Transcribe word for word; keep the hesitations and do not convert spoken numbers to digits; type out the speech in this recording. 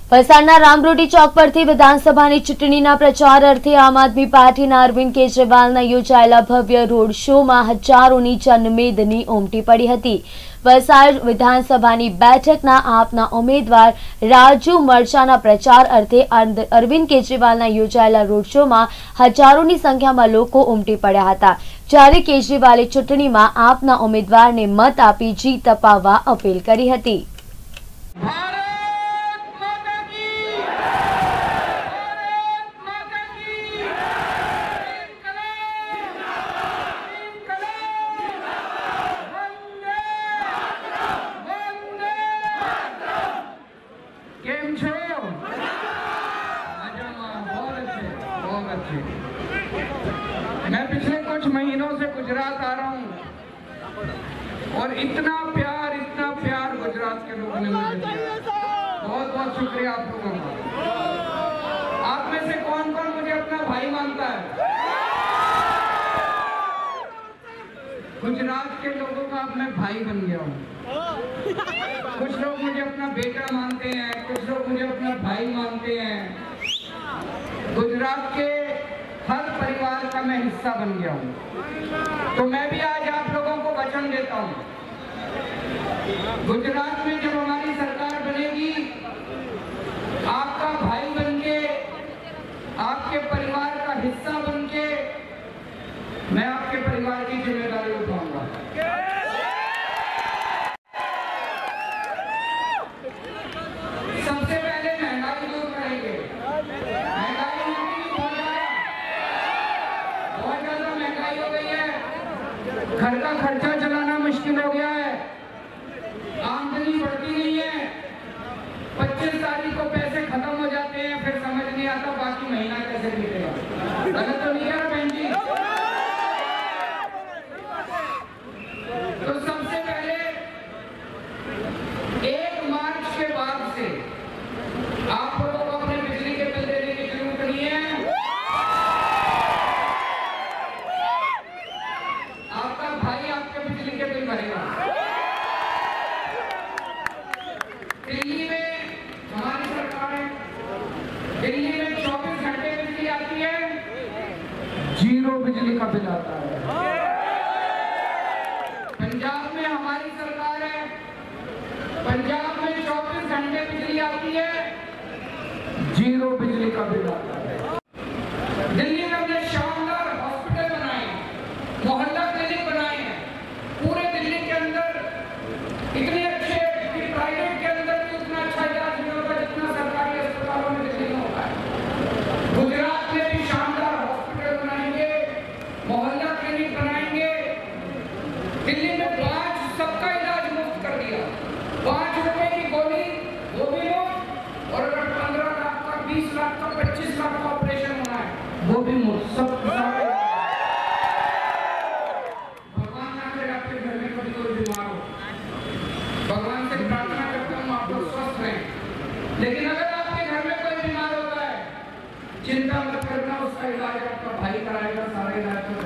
વલસાડના રામરોટી ચોક પરથી વિધાનસભાની ચૂંટણીના પ્રચાર અર્થે આમ આદમી પાર્ટીના અરવિંદ કેજરીવાલના યોજાયેલા ભવ્ય રોડ શોમાં હજારોની જનમેદની ઉમટી પડી હતી। વલસાડ વિધાનસભાની બેઠકના આપના ઉમેદવાર રાજુ મરચાના પ્રચાર અર્થે અરવિંદ કેજરીવાલના યોજાયેલા રોડ શોમાં હજારોની સંખ્યામાં લોકો ઉમટી પડ્યા હતા, જ્યારે કેજરીવાલે ચૂંટણીમાં આપના ઉમેદવારને મત આપી જીત અપાવવા અપીલ કરી હતી। मैं पिछले कुछ महीनों से गुजरात आ रहा हूँ और इतना प्यार इतना प्यार गुजरात के लोगों ने मुझे दिया। बहुत बहुत शुक्रिया आप लोगों का। आप में से कौन कौन मुझे अपना भाई मानता है? गुजरात के लोगों का अब मैं भाई बन गया हूँ। कुछ लोग मुझे अपना बेटा मानते हैं, कुछ लोग मुझे अपना भाई मानते हैं। गुजरात के हर परिवार का मैं हिस्सा बन गया हूँ। तो मैं भी आज आप लोगों को वचन देता हूँ, गुजरात में जब हमारी सरकार बनेगी, आपका भाई बन के, आपके परिवार का हिस्सा बन के मैं आपके परिवार की जिम्मेदारी उठाऊंगा। सबसे पहले महंगाई दूर करेंगे। महंगाई बहुत ज्यादा महंगाई हो गई है, घर का खर्चा चलाना मुश्किल हो गया है, आमदनी बढ़ती नहीं है। पच्चीस तारीख को पैसे खत्म हो जाते हैं, फिर समझ नहीं आता बाकी महीना कैसे बीतेगा। गलत तो नहीं है ना बहन जी? तो सबसे पहले एक मार्च के बाद से आप लोगों को अपने बिजली के बिल देने की जरूरत नहीं है। आपका भाई आपके बिजली के बिल भरेगा। दिल्ली में हमारी सरकार है, दिल्ली में चौबीस घंटे बिजली आती है, जीरो बिजली का बिल आता है। पंजाब में हमारी सरकार है, पंजाब में चौबीस घंटे बिजली आती है, जीरो बिजली का बिल आता है। दिल्ली में हमने शानदार हॉस्पिटल बनाए, मोहल्ला क्लिनिक बनाए हैं। पूरे दिल्ली के अंदर इतने अच्छे प्राइवेट के अंदर भी उतना अच्छा इलाज नहीं होता जितना सरकारी अस्पतालों में दिल्ली में होता है। गुजरात में भी शानदार हॉस्पिटल बनाएंगे, मोहल्ला क्लिनिक बनाएंगे। दिल्ली में पांच सबका इलाज मुफ्त कर दिया, पांच रुपए की गोली वो भी मुफ्त, और अगर पंद्रह लाख का, बीस लाख का, पच्चीस लाख का ऑपरेशन होना है वो भी मुफ्त। सब भगवान ना करे आपके घर में कभी कोई बीमार हो, भगवान से प्रार्थना करता हूँ आप लोग स्वस्थ रहें। लेकिन अगर आपके घर में कोई बीमार होता है, चिंता मत करना, उसका इलाज आपका भाई कराएगा, सारा इलाज